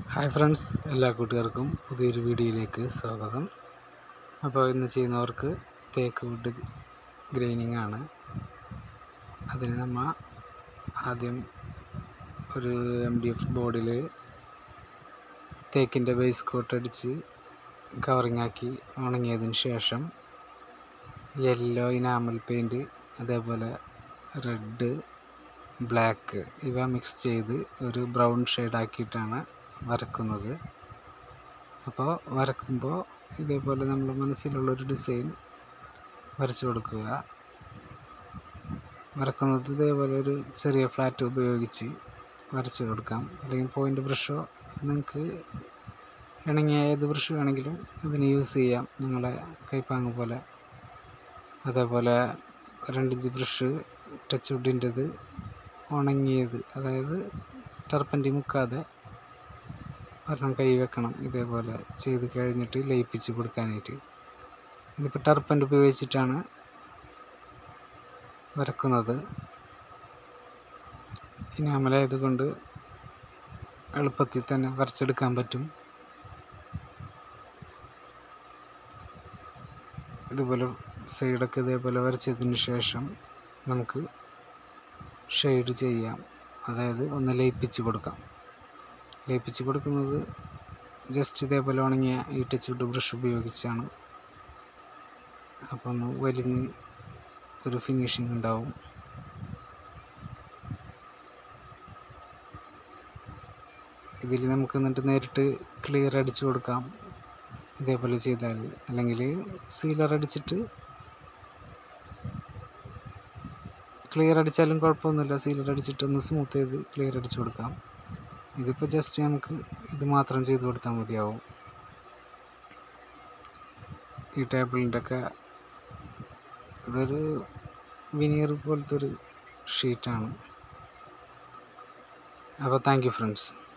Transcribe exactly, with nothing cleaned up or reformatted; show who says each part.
Speaker 1: Hi friends, എല്ലാ കൂട്ടുകാർക്കും പുതിയൊരു വീഡിയോയിലേക്ക് സ്വാഗതം. അപ്പോൾ ഇന്ന് ചെയ്യുന്നവർക്ക് തേക്ക് വുഡ് ഗ്രൈനിങ് ആണ്. അതിന് നമ്മൾ ആദ്യം ഒരു എം ഡി എഫ് ബോർഡിൽ തേക്കിൻ്റെ ബേസ് കോട്ട് അടിച്ച് കവറിങ് ആക്കി ഉണങ്ങിയതിന് ശേഷം യെല്ലോ ഇനാമൽ പെയിൻറ്റ്, അതേപോലെ റെഡ്, ബ്ലാക്ക് ഇവ മിക്സ് ചെയ്ത് ഒരു ബ്രൗൺ ഷെയ്ഡാക്കിയിട്ടാണ് വരക്കുന്നത്. അപ്പോൾ വരക്കുമ്പോൾ ഇതേപോലെ നമ്മൾ മനസ്സിലുള്ളൊരു ഡിസൈൻ വരച്ചു കൊടുക്കുക. വരക്കുന്നത് ഇതേപോലെ ഒരു ചെറിയ ഫ്ലാറ്റ് ഉപയോഗിച്ച് വരച്ചു കൊടുക്കാം, അല്ലെങ്കിൽ പോയിൻ്റ് ബ്രഷോ നിങ്ങൾക്ക് ഇണങ്ങിയ ഏത് ബ്രഷ് വേണമെങ്കിലും ഇതിന് യൂസ് ചെയ്യാം, നിങ്ങളെ കൈപ്പാങ്ങ് പോലെ. അതേപോലെ രണ്ടിഞ്ച് ബ്രഷ് ടച്ച് വുഡിൻ്റെത് ഉണങ്ങിയത്, അതായത് ടർപ്പൻ്റ് മുക്കാതെ ഒരെണ്ണം കൈ വെക്കണം. ഇതേപോലെ ചെയ്ത് കഴിഞ്ഞിട്ട് ലയിപ്പിച്ച് കൊടുക്കാനായിട്ട് ഇതിപ്പോൾ ടർപ്പൻ്റ് ഉപയോഗിച്ചിട്ടാണ് വരക്കുന്നത്. ഇനാമലായതുകൊണ്ട് എളുപ്പത്തിൽ തന്നെ വരച്ചെടുക്കാൻ പറ്റും. ഇതുപോലെ സൈഡൊക്കെ ഇതേപോലെ വരച്ചതിന് ശേഷം നമുക്ക് ഷെയ്ഡ് ചെയ്യാം, അതായത് ഒന്ന് ലയിപ്പിച്ച് കൊടുക്കാം. ലയിപ്പിച്ച് കൊടുക്കുന്നത് ജസ്റ്റ് ഇതേപോലെ ഉണങ്ങിയ ഈ ടച്ച് വുഡ് ബ്രഷ് ഉപയോഗിച്ചാണ്. അപ്പോൾ ഒന്ന് വലിഞ്ഞ് ഒരു ഫിനിഷിങ് ഉണ്ടാവും. ഇതിൽ നമുക്ക് എന്നിട്ട് നേരിട്ട് ക്ലിയർ അടിച്ചു കൊടുക്കാം, ഇതേപോലെ ചെയ്താൽ. അല്ലെങ്കിൽ സീലർ അടിച്ചിട്ട് ക്ലിയർ അടിച്ചാലും കുഴപ്പമൊന്നുമില്ല. സീലർ അടിച്ചിട്ട് ഒന്ന് സ്മൂത്ത് ചെയ്ത് ക്ലിയർ അടിച്ചു കൊടുക്കാം. ഇതിപ്പോൾ ജസ്റ്റ് നമുക്ക് ഇത് മാത്രം ചെയ്ത് കൊടുത്താൽ മതിയാവും. ഈ ടേബിളിൻ്റെ ഒക്കെ ഇതൊരു വിനീർ പോലത്തെ ഒരു ഷീറ്റാണ്. അപ്പോൾ താങ്ക് യു ഫ്രണ്ട്സ്.